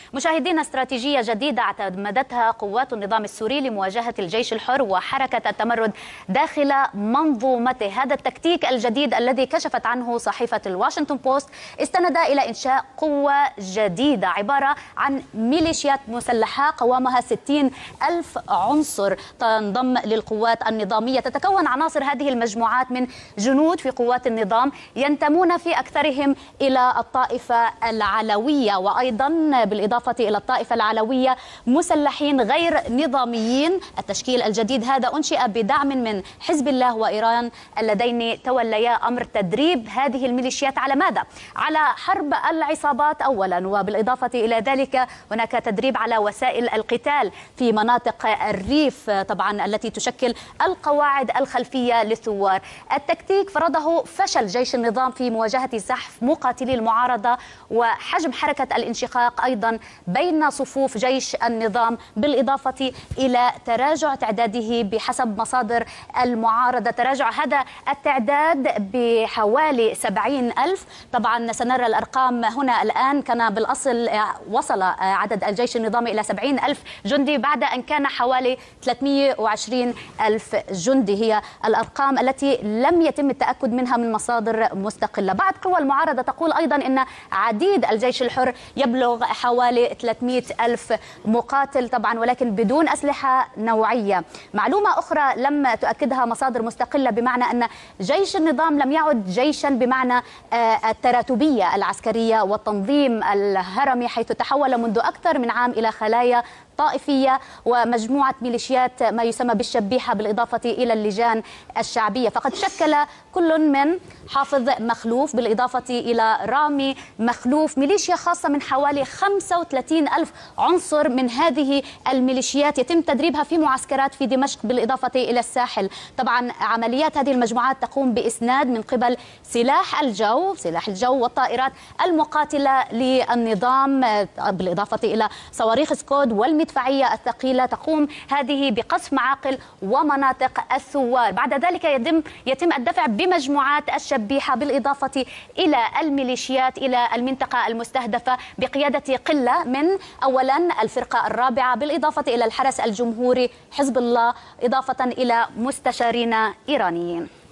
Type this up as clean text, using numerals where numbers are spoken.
مشاهدينا، استراتيجية جديدة اعتمدتها قوات النظام السوري لمواجهة الجيش الحر وحركة التمرد داخل منظومته. هذا التكتيك الجديد الذي كشفت عنه صحيفة الواشنطن بوست استند إلى إنشاء قوة جديدة عبارة عن ميليشيات مسلحة قوامها 60,000 عنصر تنضم للقوات النظامية. تتكون عناصر هذه المجموعات من جنود في قوات النظام ينتمون في أكثرهم إلى الطائفة العلوية، وأيضا بالإضافة إلى الطائفة العلوية مسلحين غير نظاميين. التشكيل الجديد هذا أنشئ بدعم من حزب الله وإيران اللذين توليا أمر تدريب هذه الميليشيات على ماذا؟ على حرب العصابات أولا، وبالإضافة إلى ذلك هناك تدريب على وسائل القتال في مناطق الريف طبعا التي تشكل القواعد الخلفية للثوار. التكتيك فرضه فشل جيش النظام في مواجهة زحف مقاتلي المعارضة وحجم حركة الانشقاق أيضا بين صفوف جيش النظام، بالإضافة إلى تراجع تعداده بحسب مصادر المعارضة. تراجع هذا التعداد بحوالي 70,000. طبعا سنرى الأرقام هنا الآن. كان بالأصل وصل عدد الجيش النظامي إلى 70,000 جندي بعد أن كان حوالي 320,000 جندي. هي الأرقام التي لم يتم التأكد منها من مصادر مستقلة. بعض قوى المعارضة تقول أيضا أن عديد الجيش الحر يبلغ حوالي 300,000 مقاتل طبعا، ولكن بدون أسلحة نوعية. معلومة أخرى لم تؤكدها مصادر مستقلة بمعنى أن جيش النظام لم يعد جيشا بمعنى التراتبية العسكرية والتنظيم الهرمي، حيث تحول منذ أكثر من عام إلى خلايا طائفية ومجموعة ميليشيات ما يسمى بالشبيحة، بالإضافة إلى اللجان الشعبية. فقد شكل كل من حافظ مخلوف بالإضافة إلى رامي مخلوف ميليشيا خاصة من حوالي 35,000 عنصر. من هذه الميليشيات يتم تدريبها في معسكرات في دمشق بالإضافة إلى الساحل. طبعا عمليات هذه المجموعات تقوم بإسناد من قبل سلاح الجو والطائرات المقاتلة للنظام، بالإضافة إلى صواريخ سكود والمدفعية الثقيلة. تقوم هذه بقصف معاقل ومناطق الثوار. بعد ذلك يتم الدفع بمجموعات الشبيحة بالإضافة إلى الميليشيات إلى المنطقة المستهدفة بقيادة قلة من أولا الفرقة الرابعة، بالإضافة إلى الحرس الجمهوري، حزب الله، إضافة إلى مستشارين إيرانيين.